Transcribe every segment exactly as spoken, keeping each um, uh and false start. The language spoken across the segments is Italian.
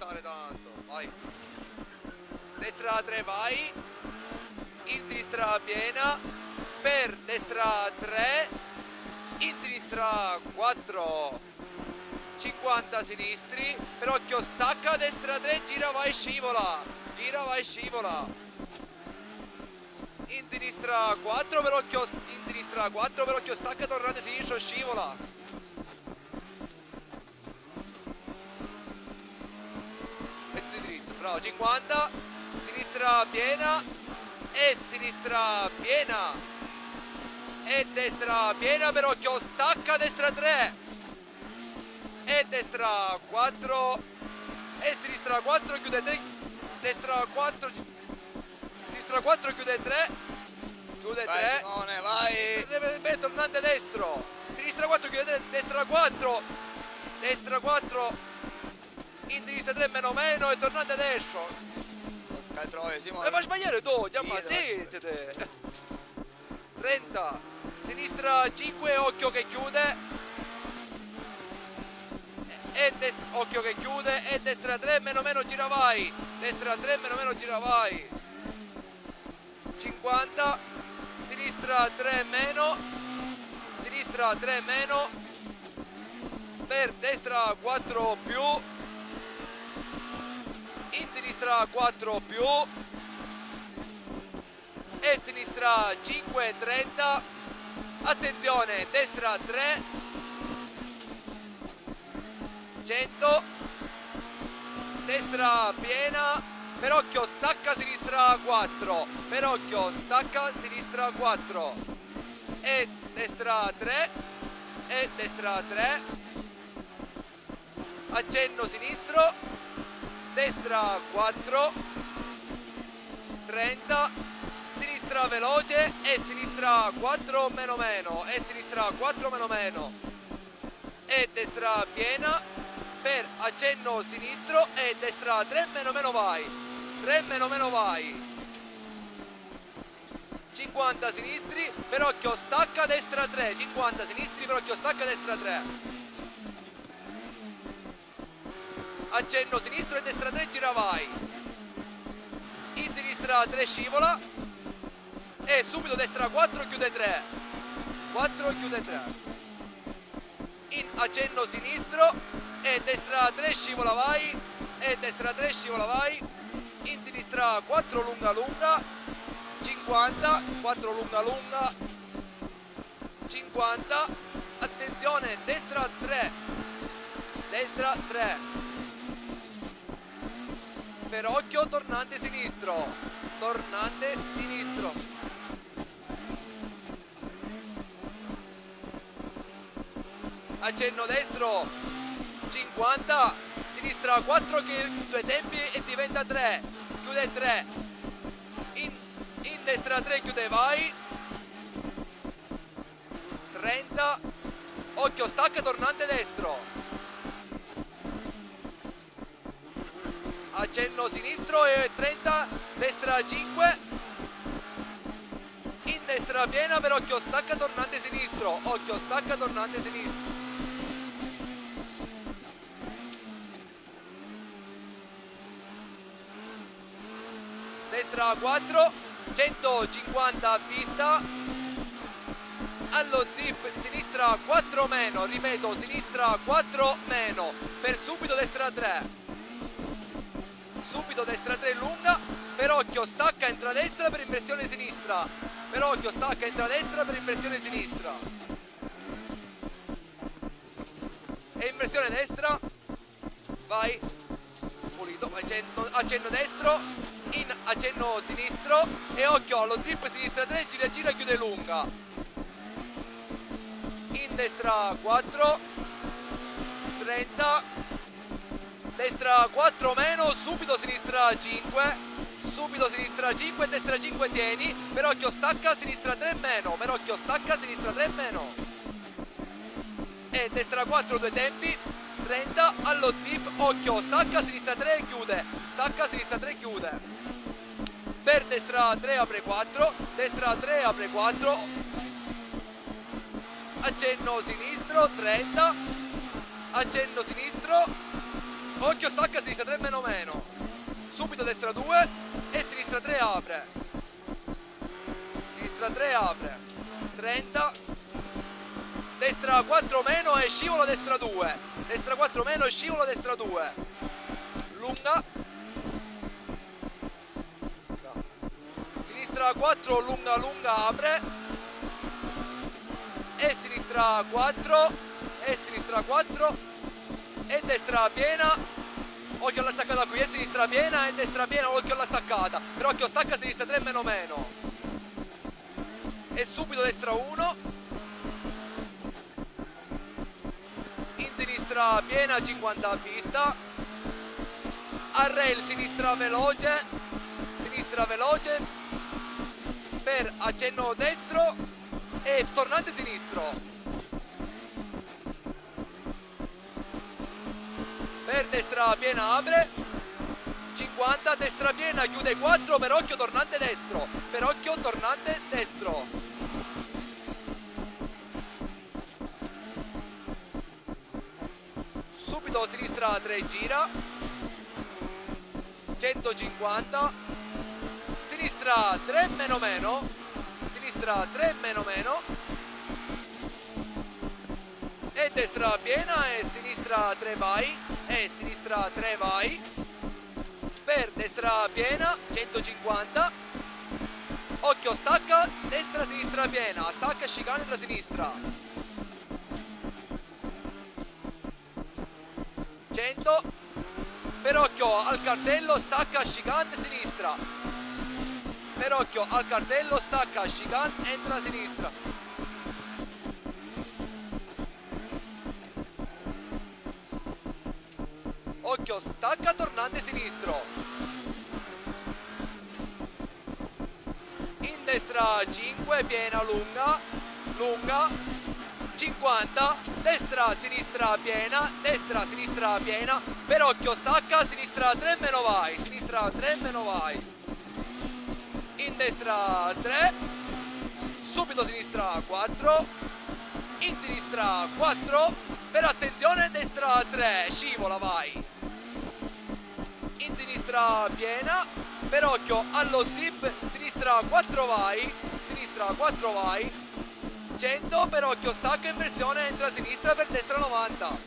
aspettare tanto, vai. Destra tre, vai. In sinistra piena. Per destra tre. In sinistra quattro. cinquanta sinistri. Per occhio stacca, destra tre, gira, vai, scivola. Gira, vai, scivola. In sinistra quattro, per occhio, in sinistra quattro, per occhio stacca, tornate sinistro, scivola. Metti dritto, bravo, cinquanta, sinistra piena, e sinistra piena, e destra piena, per occhio stacca, destra tre, e destra quattro, e sinistra quattro, chiude tre, destra quattro, sinistra quattro, chiude tre, chiude tre, Simone, vai, bene, tornante destro, sinistra quattro, chiude tre, destra quattro, destra quattro, in sinistra tre, meno meno, e tornante destro. Fai troie, Simone. E fa sbagliare tu, ti Sì, ammazzate. trenta, sinistra cinque, occhio che chiude, e destra, occhio che chiude, e destra tre, meno meno, gira vai, destra tre, meno meno, gira vai, cinquanta, sinistra tre meno, sinistra tre meno, per destra quattro più, in sinistra quattro più, e sinistra cinque, trenta, attenzione, destra tre, cento, destra piena, per occhio stacca, sinistra quattro, per occhio stacca, sinistra quattro, e destra tre, e destra tre, accenno sinistro, destra quattro, trenta, sinistra veloce, e sinistra quattro meno meno, e sinistra quattro meno meno, e destra piena, per accenno sinistro, e destra tre meno meno vai, tre meno meno vai, cinquanta sinistri, per occhio stacca, destra tre, cinquanta sinistri, per occhio stacca, destra tre, accenno sinistro, e destra tre, gira vai, in sinistra tre, scivola, e subito destra quattro, chiude tre, quattro, chiude tre, in accenno sinistro, e destra tre, scivola vai, e destra tre, scivola vai, in sinistra quattro, lunga lunga, cinquanta, quattro lunga lunga, cinquanta, attenzione, destra tre, destra tre, per occhio tornante sinistro, tornante sinistro, accenno destro, cinquanta, sinistra quattro, che due tempi e diventa tre, chiude tre, in, in destra tre, chiude vai, trenta, occhio stacca, tornante destro, accenno sinistro, e trenta, destra cinque, in destra piena, per occhio stacca, tornante sinistro, occhio stacca, tornante sinistro, destra quattro, centocinquanta a pista, allo zip, sinistra quattro meno, ripeto, sinistra quattro meno, per subito destra tre, subito destra tre lunga, per occhio stacca, entra destra, per inversione sinistra, per occhio stacca, entra destra, per inversione sinistra, e inversione destra, vai, pulito, accenno, accenno destro, in accenno sinistro, e occhio allo zip, sinistra tre, gira gira, chiude lunga, in destra quattro, trenta, destra quattro meno, subito sinistra cinque, subito sinistra cinque, destra cinque tieni, per occhio stacca, sinistra tre meno, per occhio stacca, sinistra tre meno, e destra quattro, due tempi, trenta, allo zip, occhio stacca, sinistra tre, chiude, stacca, sinistra tre, chiude, per destra tre, apre quattro, destra tre, apre quattro, accenno sinistro, trenta, accenno sinistro, occhio stacca, sinistra tre meno meno, subito destra due e sinistra tre apre, sinistra tre apre, trenta, destra quattro meno e scivolo destra due, destra quattro meno e scivolo destra due, lunga, sinistra quattro lunga lunga apre e sinistra quattro e sinistra quattro e destra piena, occhio alla staccata qui, e sinistra piena e destra piena, occhio alla staccata, però occhio stacca sinistra tre meno meno e subito destra uno, in sinistra piena cinquanta a vista, a rail sinistra veloce, sinistra veloce per accenno destro e tornante sinistro, per destra piena apre, cinquanta, destra piena chiude quattro, per occhio tornante destro, per occhio tornante destro, subito sinistra tre gira, centocinquanta, sinistra tre meno meno, sinistra tre meno meno e destra piena e sinistra tre vai e sinistra tre vai, per destra piena centocinquanta, occhio stacca destra sinistra piena, stacca chicane tra sinistra, cento, per occhio al cartello stacca chicane sinistra, per occhio al cartello stacca chicane entra a sinistra, occhio stacca tornante sinistro, in destra cinque piena lunga lunga, cinquanta, destra sinistra piena, destra sinistra piena, per occhio stacca sinistra tre meno vai, sinistra tre meno vai, in destra tre, subito sinistra quattro, in sinistra quattro, per attenzione destra tre, scivola vai, in sinistra piena, per occhio allo zip, sinistra quattro vai, sinistra quattro vai, cento, per occhio stacca inversione entra a sinistra per destra novanta,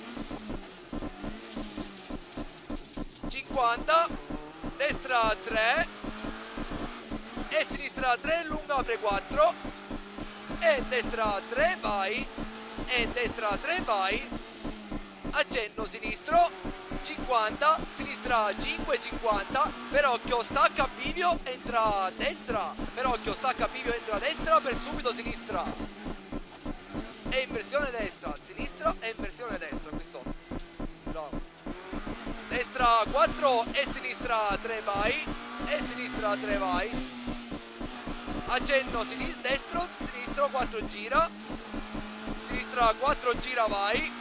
cinquanta, destra tre e sinistra tre lunga apre quattro e destra tre vai e destra tre vai, accenno sinistro cinquanta, sinistra cinque cinquanta, per occhio stacca bivio entra a destra, per occhio stacca bivio entra a destra per subito sinistra e inversione destra, sinistra e inversione destra qui sotto, bravo, destra quattro e sinistra tre vai e sinistra tre vai, accenno sinistro, destro, sinistro quattro gira, sinistra quattro gira vai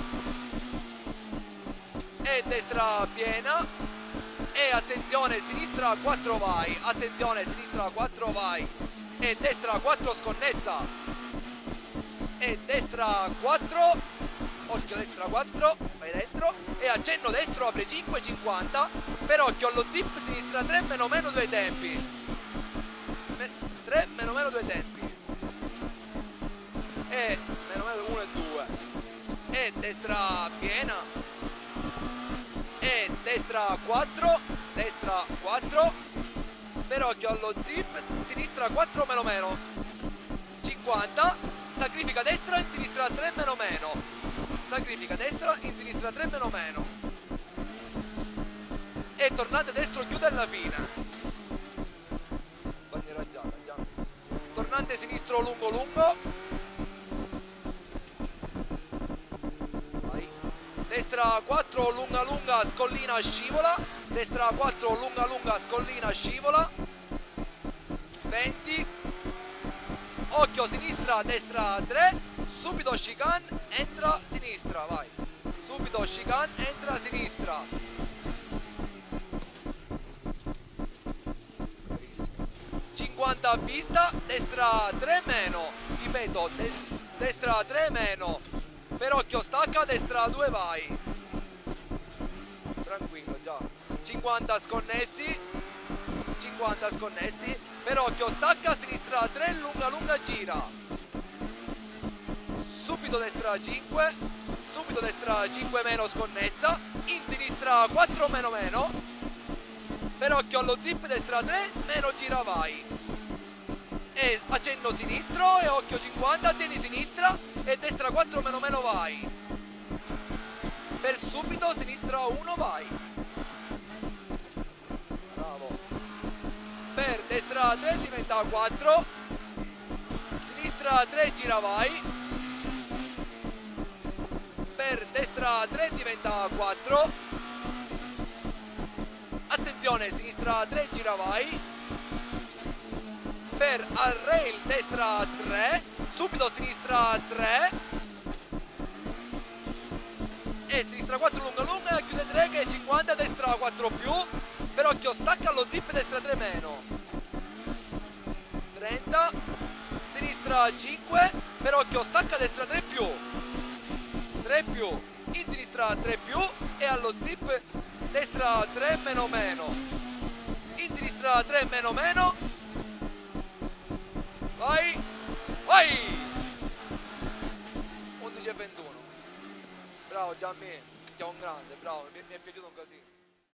e destra piena e attenzione sinistra quattro vai, attenzione sinistra quattro vai e destra quattro sconnessa e destra quattro, occhio destra quattro, vai dentro e accenno destro apre cinque cinquanta, per occhio allo zip sinistra tre meno meno due tempi, tre meno meno due tempi e meno meno uno e due e destra piena e destra quattro, destra quattro, per occhio allo zip sinistra quattro meno meno, cinquanta, sacrifica destra in sinistra tre meno meno, sacrifica destra in sinistra tre meno meno e tornante destro chiude alla fine, bandiera gialla, gialla. Tornante sinistro lungo lungo, vai, destra quattro lunga lunga scollina scivola, destra quattro lunga lunga scollina scivola, venti, occhio sinistra destra tre, subito chicane entra sinistra, vai, subito chicane entra sinistra, cinquanta a vista, destra tre meno, ripeto, de destra tre meno, per occhio stacca, destra due vai, tranquillo già. cinquanta sconnessi, cinquanta sconnessi, per occhio stacca a sinistra tre, lunga lunga gira, subito destra cinque, subito destra cinque meno sconnessa, in sinistra quattro meno meno, per occhio allo zip destra tre, meno gira vai, e accenno sinistro e occhio cinquanta, tieni sinistra e destra quattro meno meno vai, per subito sinistra uno vai, bravo, per destra tre diventa quattro, sinistra tre gira vai, per destra tre diventa quattro, attenzione sinistra tre gira vai, per al rail destra tre, subito sinistra tre e sinistra quattro lunga lunga, chiude tre che è cinquanta, destra quattro più, per occhio stacca allo zip destra tre meno, trenta, sinistra cinque, per occhio stacca destra tre più, tre più, in sinistra tre più e allo zip destra tre meno meno, in sinistra tre meno meno, vai, vai, undici e ventuno, bravo Gianni, sei un grande, bravo, mi, mi è piaciuto un casino.